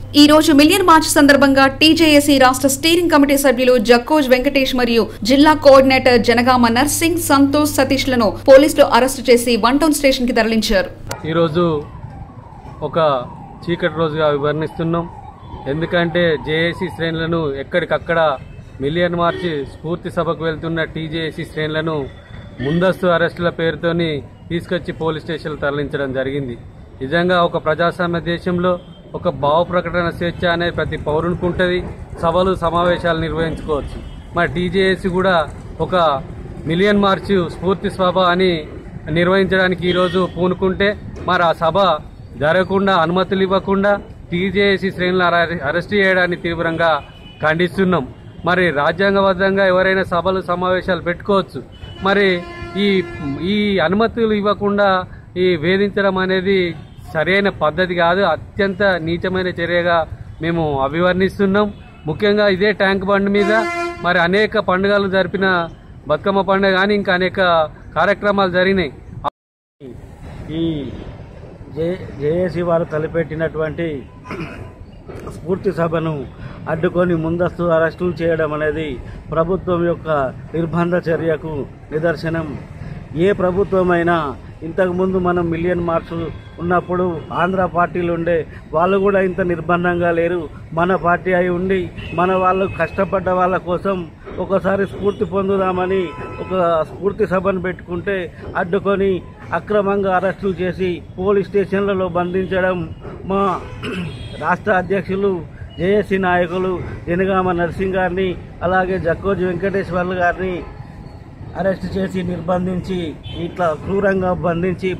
ఈ రోజు million march సందర్భంగా టీజేఏసీ రాష్ట్ర స్టీరింగ్ కమిటీ సభ్యులు జక్కోజ్ వెంకటేష్ మరియు జిల్లా కోఆర్డినేటర్ జనగామ నర్సింగ్ సంతోష్ సతీష్ లను పోలీసులు అరెస్టు చేసి 1 టౌన్ స్టేషన్ కి తరలించారు. ఈ రోజు ఒక చీకటి రోజుగా వివరణిస్తున్నాం. ఎందుకంటే జేఏసీ శ్రేణులను ఎక్కడికక్కడ మిలియన్ మార్చ్ స్ఫూర్తి సభకు వెళ్తున్న టీజేఏసీ శ్రేణులను ముందస్తు అరెస్టుల పేరుతోని తీసుకొచ్చి పోలీస్ స్టేషన్లు తరలించడం జరిగింది. నిజంగా ఒక ప్రజాస్వామ్య దేశంలో ఒక భావ ప్రకటన స్వేచ్ఛ అనేది ప్రతి పౌరునికి ఉంటుంది. సభలు సమావేశాలు నిర్వహించుకోవచ్చు. మరి టీజేఏసీ కూడా ఒక మిలియన్ మార్చ్ స్ఫూర్తి సభ అని నిర్వహించడానికి ఈరోజు పూనుకుంటే మరి ఆ సభ జరగకుండా అనుమతులు ఇవ్వకుండా టీజేఏసీ శ్రేణులను అరెస్ట్ చేయడాన్ని తీవ్రంగా ఖండిస్తున్నాం. మరి రాజ్యాంగబద్ధంగా ఎవరైనా సభలు సమావేశాలు పెట్టుకోవచ్చు. మరి ఈ అనుమతులు ఇవ్వకుండా ఈ వేధించడం అనేది సరైన పద్ధతి కాదు. అత్యంత నీచమైన చర్యగా మేము అభివర్ణిస్తున్నాం. ముఖ్యంగా ఇదే ట్యాంక్ బండ్ మీద మరి అనేక పండుగలు జరిపిన బతుకమ్మ పండుగ కానీ ఇంకా అనేక కార్యక్రమాలు జరిగినాయి. ఈ జేఏసీ వారు తలపెట్టినటువంటి స్ఫూర్తి సభను అడ్డుకొని ముందస్తు అరెస్టులు చేయడం అనేది ప్రభుత్వం యొక్క నిర్బంధ చర్యకు నిదర్శనం. ఏ ప్రభుత్వమైనా ఇంతకుముందు మనం మిలియన్ మార్చ్ ఉన్నప్పుడు ఆంధ్ర పార్టీలు ఉండే వాళ్ళు కూడా ఇంత నిర్బంధంగా లేరు. మన పార్టీ అయి ఉండి మన వాళ్ళు కష్టపడ్డ వాళ్ళ కోసం ఒకసారి స్ఫూర్తి పొందుదామని ఒక స్ఫూర్తి సభను పెట్టుకుంటే అడ్డుకొని అక్రమంగా అరెస్టులు చేసి పోలీస్ స్టేషన్లలో బంధించడం మా రాష్ట్ర అధ్యక్షులు జేఏసీ నాయకులు జనగామ నర్సింగ్ గారిని అలాగే జక్కోజ్ వెంకటేశ్వర్లు గారిని అరెస్ట్ చేసి నిర్బంధించి ఇట్లా క్రూరంగా బంధించి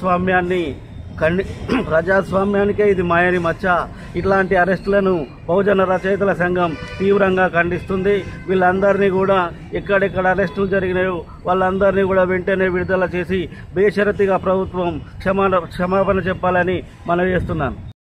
ప్రజాస్వామ్యానికే ఇది మాయని మచ్చ. ఇట్లాంటి అరెస్టులను బహుజన రచయితల సంఘం తీవ్రంగా ఖండిస్తుంది. వీళ్ళందరినీ కూడా ఎక్కడెక్కడ అరెస్టులు జరిగినాయో వాళ్ళందరినీ కూడా వెంటనే విడుదల చేసి బేషరతుగా ప్రభుత్వం క్షమాపణ చెప్పాలని మనవి చేస్తున్నాను.